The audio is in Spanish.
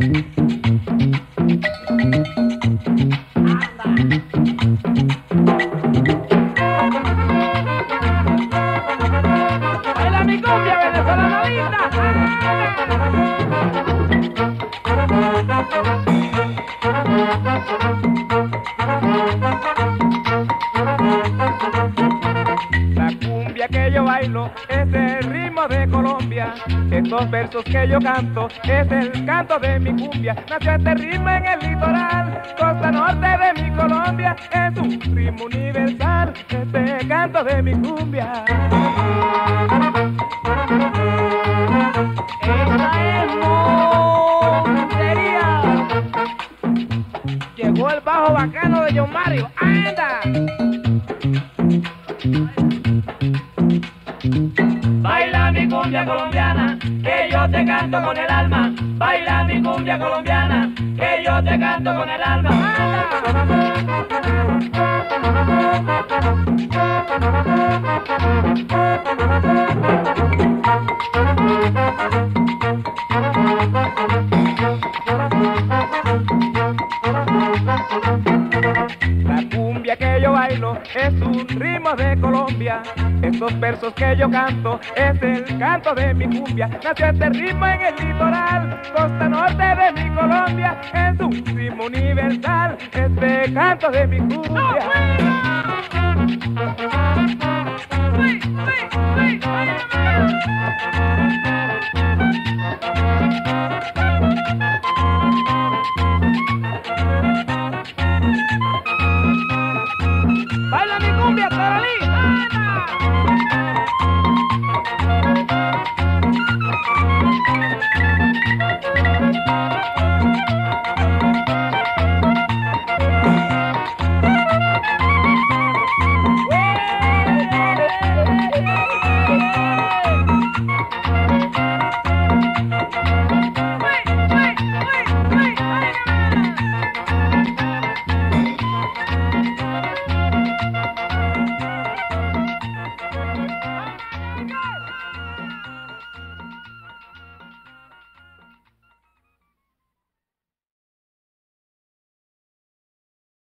Baila mi cumbia venezolana linda. La cumbia que yo bailo es el ritmo de Colombia. Estos versos que yo canto es el canto de mi cumbia. Nació este ritmo en el litoral, costa norte de mi Colombia. Es un ritmo universal, este canto de mi cumbia. Esta es montería. Llegó el bajo bacano de John Mario. ¡Anda! Baila mi cumbia colombiana, que yo te canto con el alma. Baila mi cumbia colombiana, que yo te canto con el alma. La cumbia que yo bailo es un ritmo de Colombia. Estos versos que yo canto es el canto de mi cumbia. Nació este ritmo en el litoral, costa norte de mi Colombia. Es un ritmo universal, este canto de mi cumbia. Baila mi cumbia, Toralí.